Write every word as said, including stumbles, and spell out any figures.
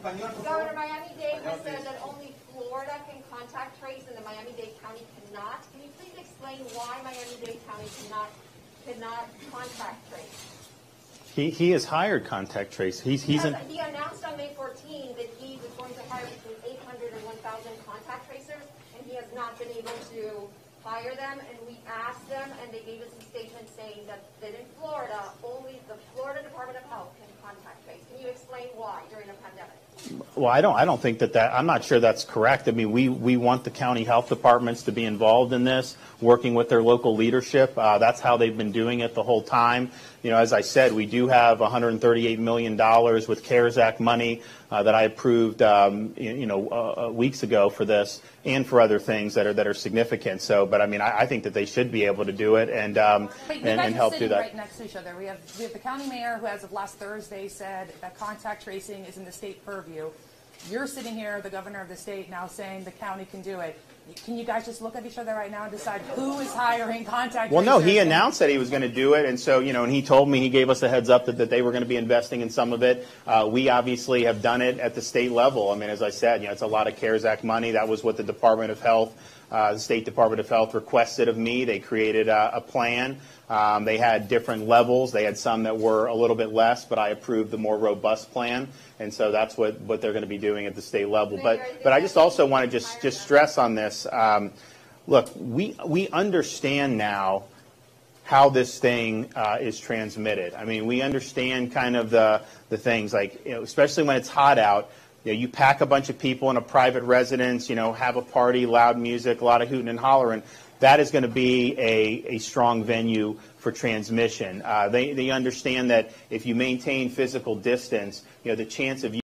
Governor Miami-Dade has said that only Florida can contact trace and the Miami-Dade County cannot. Can you please explain why Miami-Dade County cannot cannot contact trace? He he has hired contact trace. He's he's he, an, he announced on May fourteenth that he was going to hire between eight hundred and one thousand contact tracers, and he has not been able to hire them. And we asked them, and they gave us a statement saying that, that in Florida, only the Florida Department of Health can contact trace. Can you explain why during a pandemic? Well, I don't. I don't think that that. I'm not sure that's correct. I mean, we we want the county health departments to be involved in this, working with their local leadership. Uh, that's how they've been doing it the whole time. You know, as I said, we do have one hundred thirty-eight million dollars with CARES Act money uh, that I approved, um, you know, uh, weeks ago for this and for other things that are that are significant. So, but I mean, I, I think that they should be able to do it and um, Wait, and, and help do that. Right next to each other, we have we have the county mayor who, as of last Thursday, said that contact tracing is in the state purview. You're sitting here, the governor of the state, now saying the county can do it. Can you guys just look at each other right now and decide who is hiring contact Well, no, tracers? he announced that he was going to do it, and so, you know, and he told me, he gave us a heads up that, that they were going to be investing in some of it. Uh, we obviously have done it at the state level. I mean, as I said, you know, it's a lot of CARES Act money. That was what the Department of Health, uh, the State Department of Health requested of me. They created a, a plan. Um, they had different levels. They had some that were a little bit less, but I approved the more robust plan, and so that's what, what they're going to be doing at the state level. But but I just also want to just just stress on this. Um, look, we we understand now how this thing uh, is transmitted. I mean, we understand kind of the the things like, you know, especially when it's hot out. You know, you pack a bunch of people in a private residence, you know, have a party, loud music, a lot of hooting and hollering. That is going to be a, a strong venue for transmission. Uh, they, they understand that if you maintain physical distance, you know, the chance of